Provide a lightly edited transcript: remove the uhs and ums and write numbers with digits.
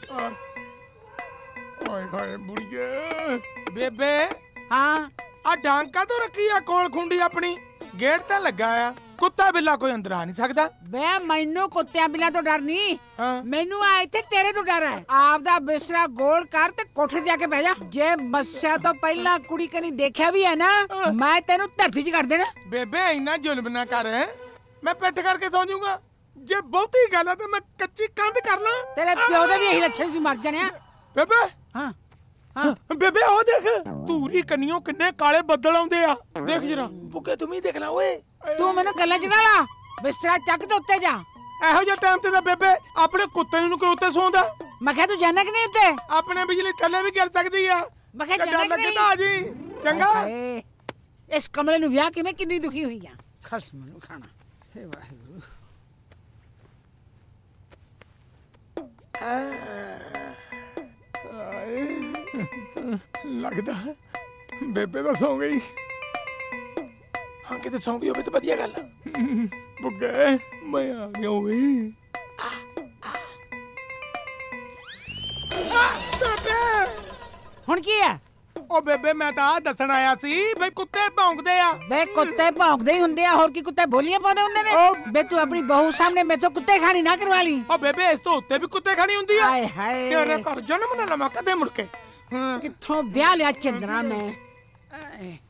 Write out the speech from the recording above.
ओए होए बुढ़िया बेबे। हाँ आ डांका तो रखी आ कोल खुंडी अपनी गेट ते लगा आ कुत्ता बिल्ला कोई अंदर आ नहीं सकता। बे मैनू कुत्तियां बिल्ला तो डर नहीं। हाँ। मैनू आ इत्थे तेरे तो डर है। आपदा बिस्तरा गोल कर ते कोठे जाके बह जा। जे मस्या तो पहला कुड़ी कनी देखा भी है ना मैं तेनू धरती च कर देना। बेबे इन्ना जुल्म ना कर मैं पिट करके सौ जाऊंगा। जे बहुती गल है तो मैं कच्ची कंध कर ला। तेरे प्यो दे भी यही लक्षण सी मर जाने। बेबे हाँ हाँ बेबे ओ देख धूरी कन्नियों किन्ने काले बदल आउंदे आ देख जरा बुके तुम ही देखना ओए। तू मैनू गल्ला च ना ला बिस्तरा चक ते उत्ते जा। ਇਹੋ ਜਿਹਾ ਟਾਈਮ ਤੇ ਤਾਂ ਬੇਬੇ ਆਪਣੇ ਕੁੱਤੇ ਨੂੰ ਕਿਉਂ ਉੱਤੇ ਸੌਂਦਾ। मैं क्या तू जाना कि नहीं उत्ते? ਆਪਣੇ ਬਿਜਲੀ ਥੱਲੇ ਵੀ ਗਿਰ ਸਕਦੀ ਆ। मैं क्या जाना कि नहीं? आ जी चंगा। इस कमले नु विआह के मैं कितनी दुखी हुई हां। खसम नु खाना हे वाहिगुरु। लगदा बेबे तो सौ गई। हाँ किते सौ गई होवे तो बढ़िया गल। बुग्गे मैं आ गया ओए। हुन की है? ओ बेबे मैं तो दसन आया सी भाई कुत्ते भौंकदे आ। बे कुत्ते भौंकदे ही हुंदे आ और की कुत्ते बोलियां पाउंदे हुंदे ने। बे तू अपनी बहू सामने मेथों कुत्ते खानी ना करवा ली। ओ बेबे इस तो उत्ते भी कुत्ते खानी हुंदी आ। हाय हाय तेरे घर जन्म ना लमा कदे मुड़ के। किथों ब्याह लिया चंद्रा मैं।